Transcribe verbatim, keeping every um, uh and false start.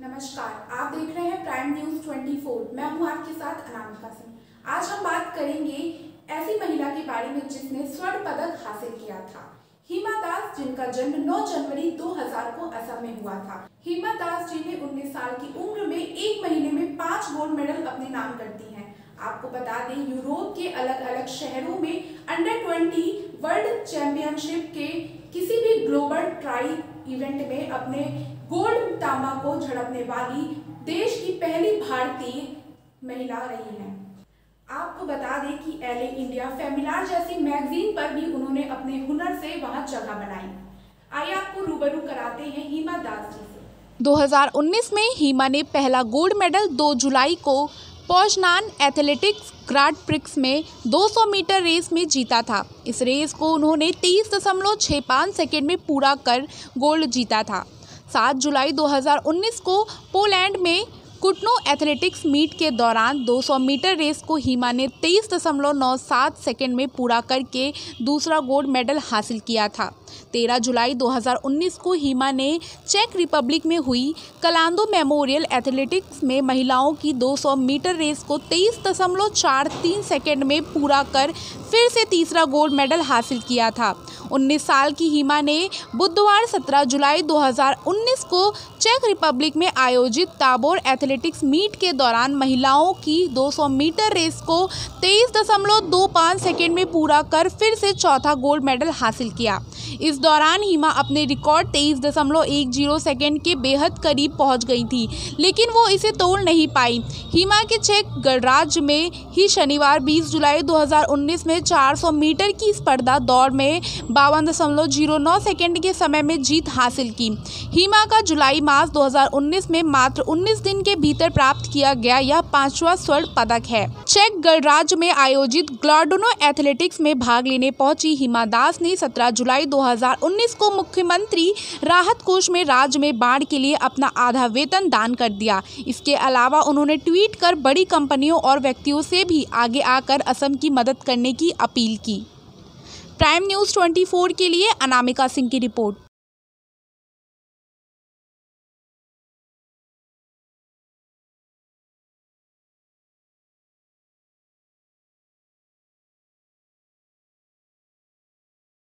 नमस्कार, आप देख रहे हैं प्राइम न्यूज चौबीस। मैं हूं आपके साथ अनामिका सिंह। आज हम बात करेंगे ऐसी महिला के बारे में जिसने स्वर्ण पदक हासिल किया था। हिमा दास, जिनका जन्म नौ जनवरी दो हज़ार को असम में हुआ था। हिमा दास जी ने उन्नीस साल की उम्र में एक महीने में पांच गोल्ड मेडल अपने नाम करती हैं। आपको बता दें, यूरोप के अलग अलग शहरों में अंडर ट्वेंटी वर्ल्ड चैंपियनशिप के किसी भी ग्लोबल ट्राई इवेंट में अपने गोल्ड तांबा को झड़पने वाली देश की पहली भारतीय महिला रही हैं। आपको बता दें कि एले इंडिया, फेमिनार जैसी मैगजीन पर भी उन्होंने अपने हुनर से वहां जगह बनाई। आइए आपको रूबरू कराते हैं हिमा दास जी से। दो हज़ार उन्नीस में हिमा ने पहला गोल्ड मेडल दो जुलाई को पोजनान एथलेटिक्स ग्रांड प्रिक्स में दो सौ मीटर रेस में जीता था। इस रेस को उन्होंने तेईस दशमलव छह पाँच सेकेंड में पूरा कर गोल्ड जीता था। सात जुलाई दो हज़ार उन्नीस को पोलैंड में कुटनो एथलेटिक्स मीट के दौरान दो सौ मीटर रेस को हिमा ने तेईस दशमलव नौ सात सेकेंड में पूरा करके दूसरा गोल्ड मेडल हासिल किया था। तेरह जुलाई दो हज़ार उन्नीस को हिमा ने चेक रिपब्लिक में हुई कलांदो मेमोरियल एथलेटिक्स में महिलाओं की दो सौ मीटर रेस को तेईस दशमलव चार तीन सेकेंड में पूरा कर फिर से तीसरा गोल्ड मेडल हासिल किया था। उन्नीस साल की हिमा ने बुधवार सत्रह जुलाई दो हज़ार उन्नीस को चेक रिपब्लिक में आयोजित ताबोर एथलेटिक्स मीट के दौरान महिलाओं की दो सौ मीटर रेस को तेईस दशमलव दो पाँच सेकेंड में पूरा कर फिर से चौथा गोल्ड मेडल हासिल किया। इस दौरान हिमा अपने रिकॉर्ड तेईस दशमलव एक शून्य सेकेंड के बेहद करीब पहुंच गई थी, लेकिन वो इसे तोड़ नहीं पाई। हिमा के चेक गणराज्य में ही शनिवार बीस जुलाई दो हज़ार उन्नीस में चार सौ मीटर की स्पर्धा दौड़ में बावन दशमलव शून्य नौ सेकेंड के समय में जीत हासिल की। हिमा का जुलाई मास दो हज़ार उन्नीस में मात्र उन्नीस दिन के भीतर प्राप्त किया गया यह पांचवा स्वर्ण पदक है। चेक गणराज्य में आयोजित ग्लाडनो एथलेटिक्स में भाग लेने पहुंची हिमा दास ने सत्रह जुलाई दो हज़ार उन्नीस को मुख्यमंत्री राहत कोष में राज्य में बाढ़ के लिए अपना आधा वेतन दान कर दिया। इसके अलावा उन्होंने ट्वीट कर बड़ी कंपनियों और व्यक्तियों से भी आगे आकर असम की मदद करने की अपील की। प्राइम न्यूज़ चौबीस के लिए अनामिका सिंह की रिपोर्ट।